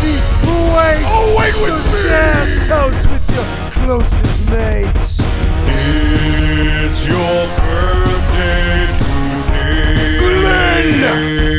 party waits. Oh, wait with so me. share toast with your closest mates. It's your birthday today. LYNN!